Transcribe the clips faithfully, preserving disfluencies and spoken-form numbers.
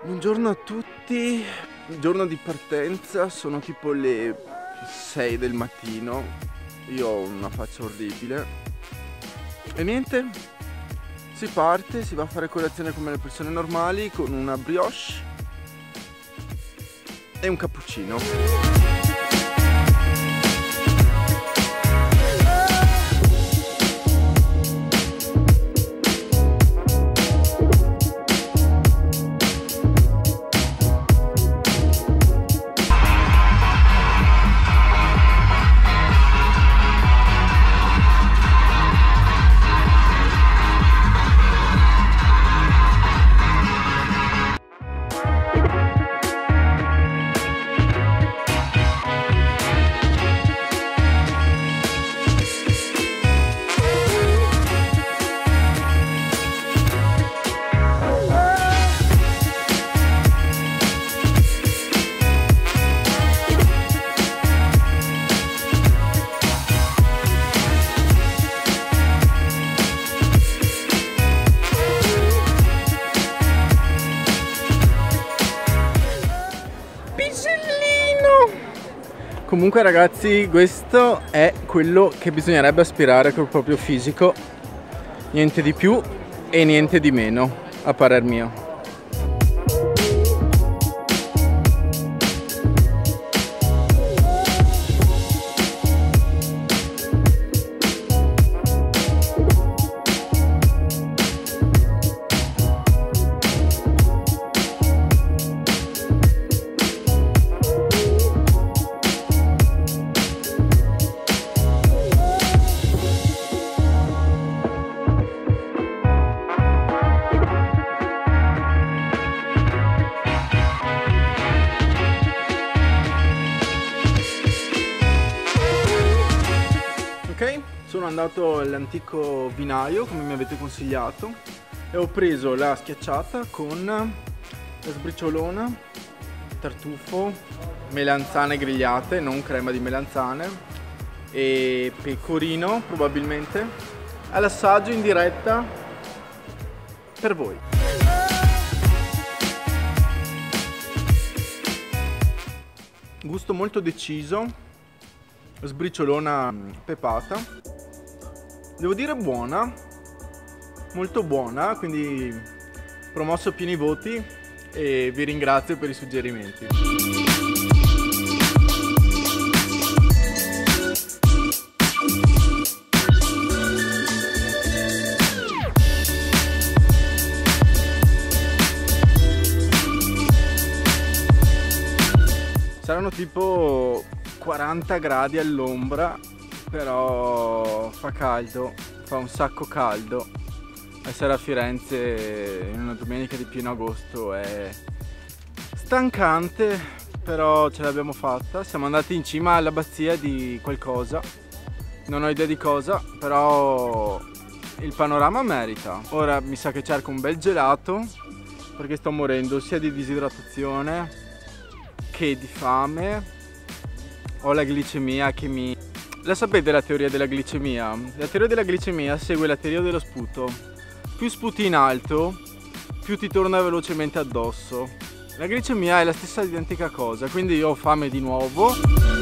Buongiorno a tutti, giorno di partenza, sono tipo le sei del mattino, io ho una faccia orribile e niente, si parte, si va a fare colazione come le persone normali con una brioche e un cappuccino. Comunque ragazzi, questo è quello che bisognerebbe aspirare col proprio fisico, niente di più e niente di meno, a parer mio. Sono andato all'antico vinaio come mi avete consigliato e ho preso la schiacciata con la sbriciolona, tartufo, melanzane grigliate, non crema di melanzane, e pecorino probabilmente, all'assaggio in diretta per voi. Gusto molto deciso, sbriciolona pepata. Devo dire buona, molto buona, quindi promosso pieni voti e vi ringrazio per i suggerimenti. Saranno tipo quaranta gradi all'ombra, però fa caldo, fa un sacco caldo. Essere a Firenze in una domenica di pieno agosto è stancante, però ce l'abbiamo fatta. Siamo andati in cima all'abbazia di qualcosa, non ho idea di cosa, però il panorama merita. Ora mi sa che cerco un bel gelato perché sto morendo sia di disidratazione che di fame. Ho la glicemia che mi... La sapete la teoria della glicemia? La teoria della glicemia segue la teoria dello sputo. Più sputi in alto, più ti torna velocemente addosso. La glicemia è la stessa identica cosa, quindi io ho fame di nuovo.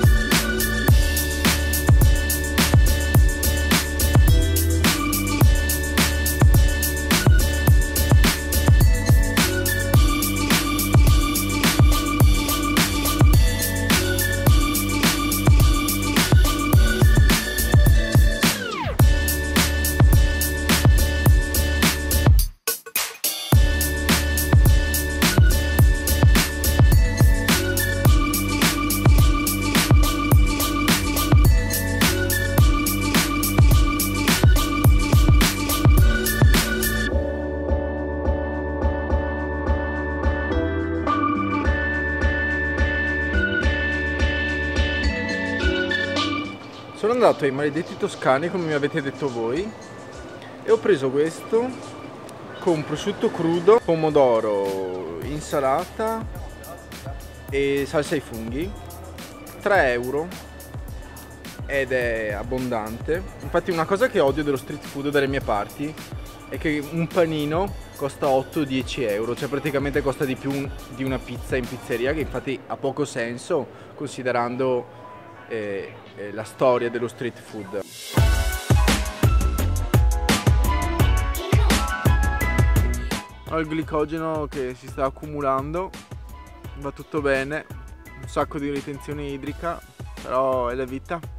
Sono andato ai maledetti toscani come mi avete detto voi e ho preso questo con prosciutto crudo, pomodoro, insalata e salsa ai funghi, tre euro, ed è abbondante. Infatti una cosa che odio dello street food dalle mie parti è che un panino costa otto dieci euro, cioè praticamente costa di più un- di una pizza in pizzeria, che infatti ha poco senso considerando eh, eh, la storia dello street food. Ho il glicogeno che si sta accumulando, va tutto bene, un sacco di ritenzione idrica, però è la vita.